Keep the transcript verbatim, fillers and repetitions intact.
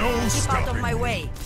No Keep out stopping of my me. way.